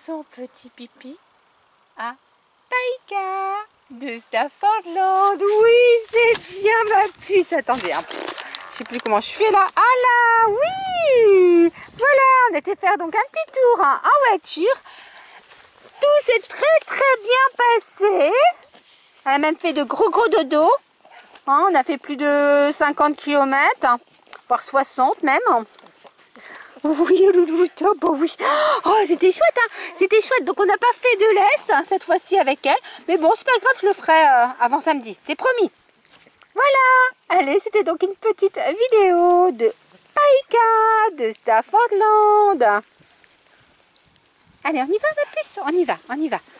son petit pipi à Taïka de Staffordland. Oui, c'est bien ma puce. Attendez, hein. Je sais plus comment je fais là. Ah là, oui. Voilà, on était faire donc un petit tour hein, en voiture. Tout s'est très bien passé. Elle a même fait de gros dodo. Hein, on a fait plus de 50 km, hein, voire 60 même. Oui, loulou top, oh oui. Oh, c'était chouette, hein. C'était chouette. Donc on n'a pas fait de laisse hein, cette fois-ci avec elle. Mais bon, c'est pas grave, je le ferai avant samedi. C'est promis. Voilà. Allez, c'était donc une petite vidéo de Taïka de Staffordland. Allez, on y va ma puce, on y va.